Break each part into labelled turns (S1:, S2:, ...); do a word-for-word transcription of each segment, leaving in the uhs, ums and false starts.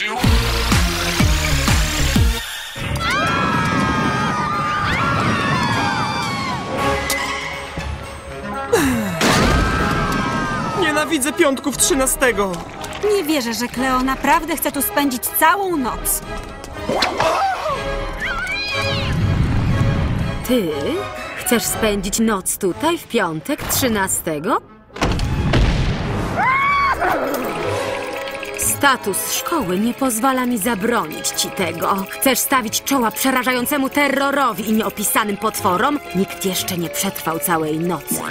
S1: Nienawidzę piątków trzynastego.
S2: Nie wierzę, że Kleo naprawdę chce tu spędzić całą noc.
S3: Ty chcesz spędzić noc tutaj w piątek trzynastego? Status szkoły nie pozwala mi zabronić ci tego. Chcesz stawić czoła przerażającemu terrorowi i nieopisanym potworom? Nikt jeszcze nie przetrwał całej nocy.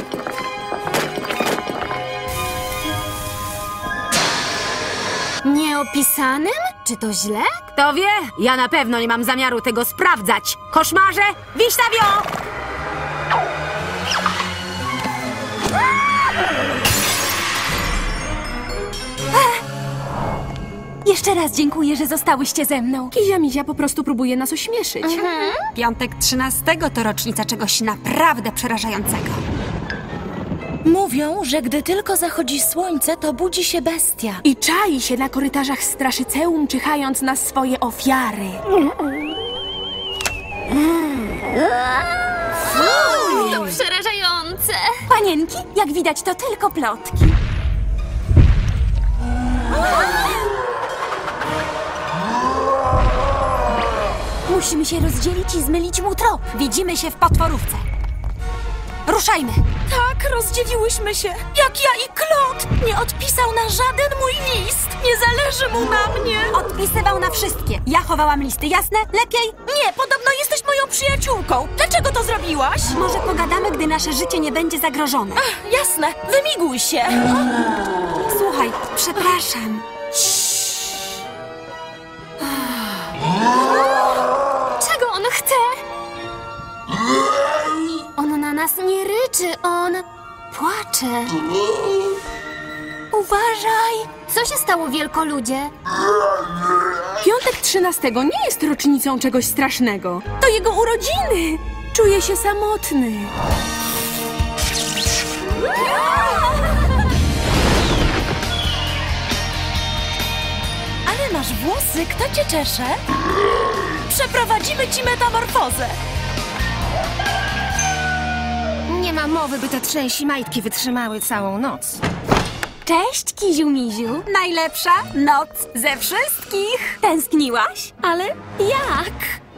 S4: Nieopisanym? Czy to źle?
S3: Kto wie? Ja na pewno nie mam zamiaru tego sprawdzać. Koszmarze, Wiśtawio!
S2: Jeszcze raz dziękuję, że zostałyście ze mną.
S5: Kizia Mizia po prostu próbuje nas ośmieszyć.
S2: Mhm. Piątek trzynastego to rocznica czegoś naprawdę przerażającego.
S6: Mówią, że gdy tylko zachodzi słońce, to budzi się bestia.
S5: I czai się na korytarzach straszyceum, czyhając na swoje ofiary.
S4: Fuj, to przerażające.
S2: Panienki, jak widać, to tylko plotki. Musimy się rozdzielić i zmylić mu trop. Widzimy się w potworówce. Ruszajmy.
S6: Tak, rozdzieliłyśmy się. Jak ja i Klot. Nie odpisał na żaden mój list. Nie zależy mu na mnie.
S2: Odpisywał na wszystkie. Ja chowałam listy, jasne? Lepiej?
S6: Nie, podobno jesteś moją przyjaciółką. Dlaczego to zrobiłaś?
S2: Może pogadamy, gdy nasze życie nie będzie zagrożone.
S6: Ach, jasne, wymiguj się.
S2: Słuchaj, przepraszam.
S4: Czego on chce? On na nas nie ryczy, on płacze.
S2: Uważaj.
S4: Co się stało, wielkoludzie?
S5: Piątek trzynastego nie jest rocznicą czegoś strasznego. To jego urodziny. Czuję się samotny.
S6: Ale masz włosy, kto cię czesze? Przeprowadzimy ci metamorfozę.
S7: Nie ma mowy, by te trzęsi majtki wytrzymały całą noc.
S2: Cześć, Kiziu Miziu. Najlepsza noc ze wszystkich. Tęskniłaś?
S6: Ale jak?